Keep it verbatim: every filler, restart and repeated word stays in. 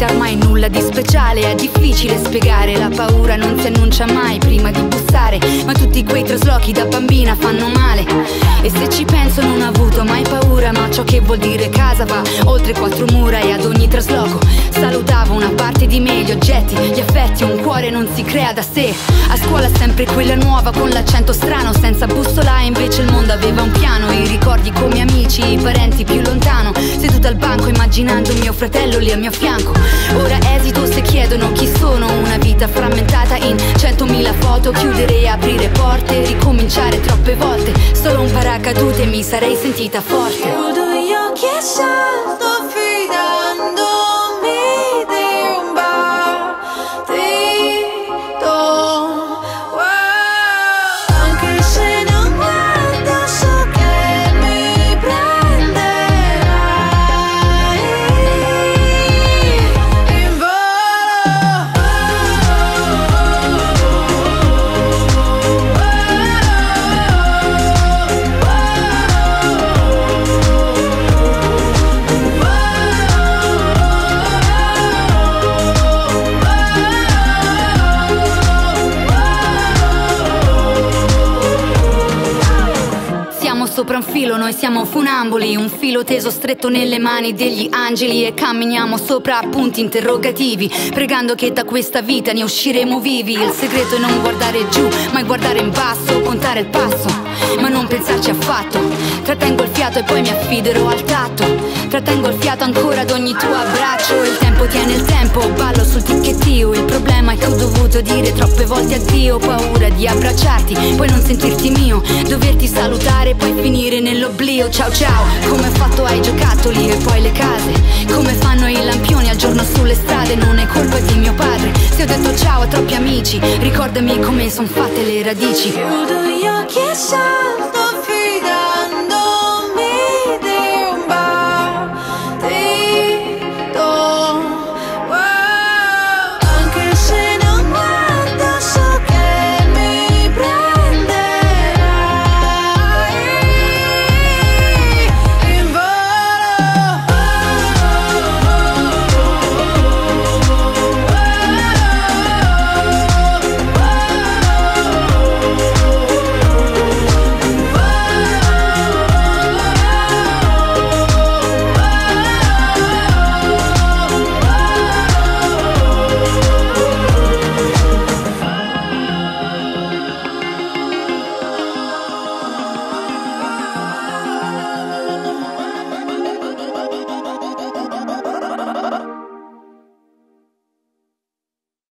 mai nulla di speciale, è difficile spiegare. La paura non si annuncia mai prima di bussare, ma tutti quei traslochi da bambina fanno male. E se ci penso non ho avuto mai paura, ma ciò che vuol dire casa va oltre quattro mura. E ad ogni trasloco salutavo una parte di me, gli oggetti, gli affetti, un cuore non si crea da sé. A scuola sempre quella nuova con l'accento strano, senza bussola, e invece il mondo aveva un piano. I ricordi come amici, i parenti più lontano, seduta al banco immaginando mio fratello lì al mio fianco. Ora esito se chiedono chi sono, una vita frammentata in centomila foto. Chiudere e aprire porte, ricominciare troppe volte, solo un paracadute mi sarei sentita forte. Chiudo gli occhi e salto fidandomi di un battito, wow. Anche se non guardo so che mi prenderai in volo. Siamo sopra un filo, noi siamo funamboli, un filo teso stretto nelle mani degli angeli, e camminiamo sopra punti interrogativi, pregando che da questa vita ne usciremo vivi. Il segreto è non guardare giù, ma guardare in basso, contare il passo, ma non pensarci affatto. Trattengo il fiato e poi mi affiderò al tatto, trattengo il fiato ancora ad ogni tuo abbraccio. Il tempo tiene il tempo, ballo sul ticchettio. Il problema è che ho dovuto dire troppe volte addio, paura di abbracciarti, poi non sentirti mio, doverti salutare, poi finire nell'oblio. Ciao ciao, come ho fatto ai giocattoli e poi le case, come fanno i lampioni al giorno sulle strade. Non è colpa di mio padre se ho detto ciao a troppi amici, ricordami come son fatte le radici. Chiudo gli occhi e salto